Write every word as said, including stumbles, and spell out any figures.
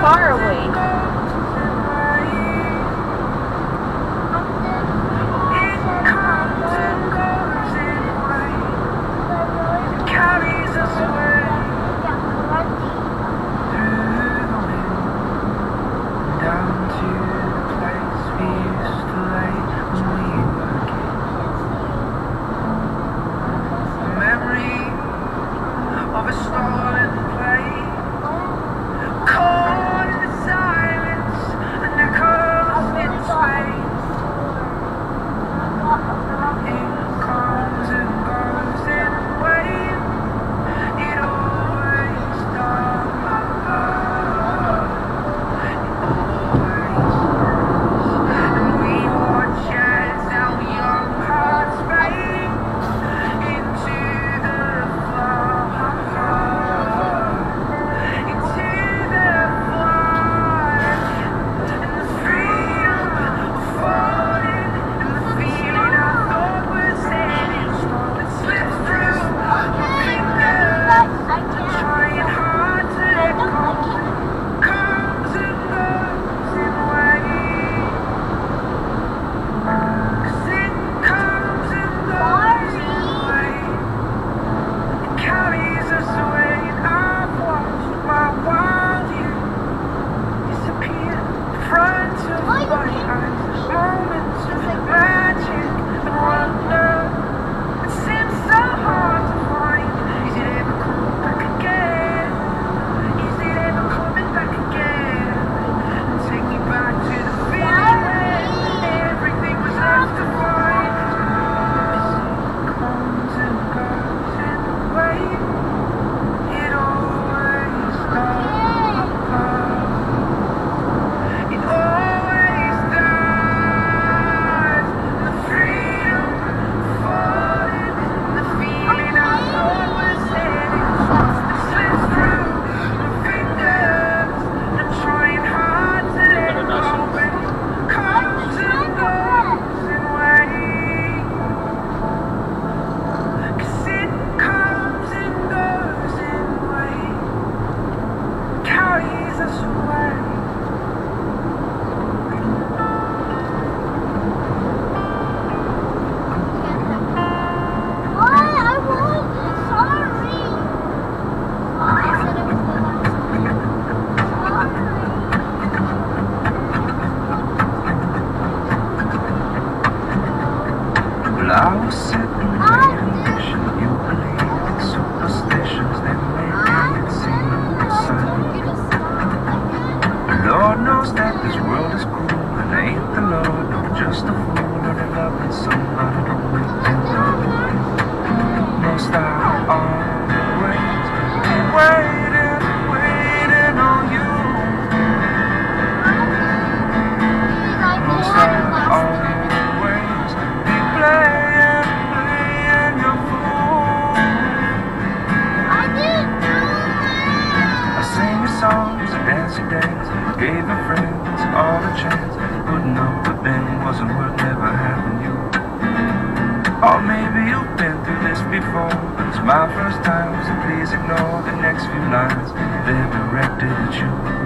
far away. I was sitting waiting, wishing you believed in superstitions that made it seem absurd. Lord knows that this world is cruel, and ain't the Lord no just a fool, only loving somebody to make you love. Must I always be waiting, waiting on you? Must I always be playing? Songs and dancing days, gave my friends all a chance. Putting up with them wasn't what never happened to you. Or maybe you've been through this before, but it's my first time, so please ignore the next few lines. They're directed at you.